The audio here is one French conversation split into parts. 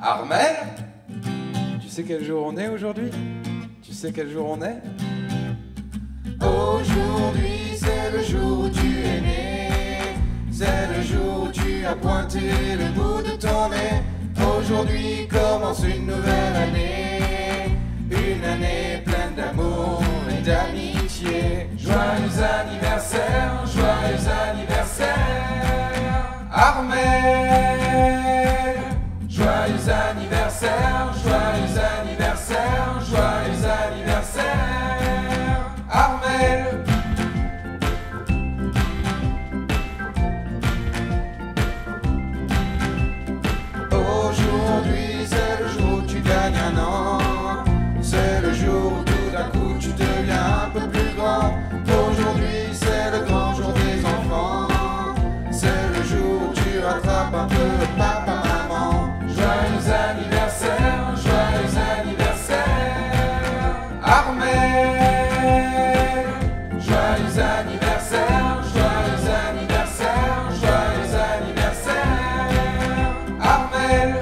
Armel, tu sais quel jour on est aujourd'hui? Tu sais quel jour on est? Aujourd'hui c'est le jour où tu es né. C'est le jour où tu as pointé le bout de ton nez. Aujourd'hui commence une nouvelle année. Une année pleine d'amour et d'amitié. Joyeux anniversaire, joyeux anniversaire Armel. Joyeux anniversaire, joyeux anniversaire, joyeux anniversaire Armel. Aujourd'hui c'est le jour où tu gagnes un an. C'est le jour où tout d'un coup tu deviens un peu plus grand. Aujourd'hui c'est le grand jour des enfants. C'est le jour où tu rattrapes un peu papa, maman. Joyeux anniversaire, joyeux anniversaire Armel. Joyeux anniversaire, joyeux anniversaire, joyeux anniversaire Armel.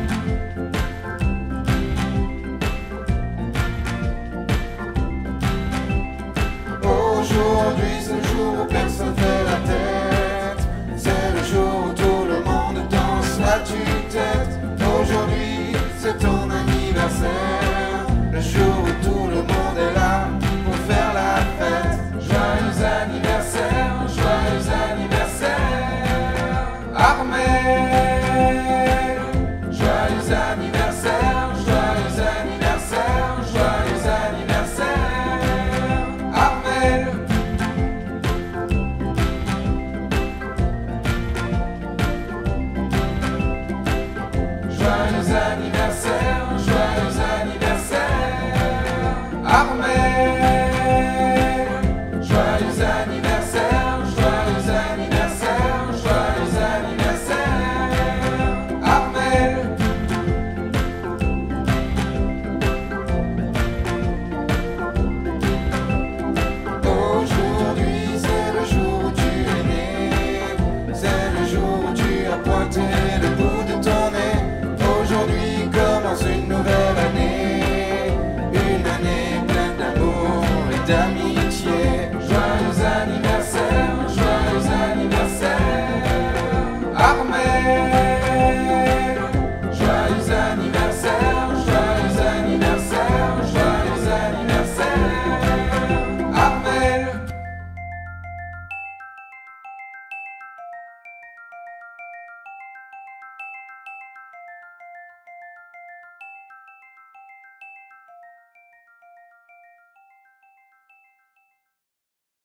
Aujourd'hui c'est le jour où personne fait la tête. C'est le jour où tout le monde danse la tue-tête. Aujourd'hui c'est ton anniversaire. Le jour où tout le monde est là pour faire la fête. Joyeux anniversaire, joyeux anniversaire Armel. Joyeux anniversaire, joyeux anniversaire, joyeux anniversaire Armel. Joyeux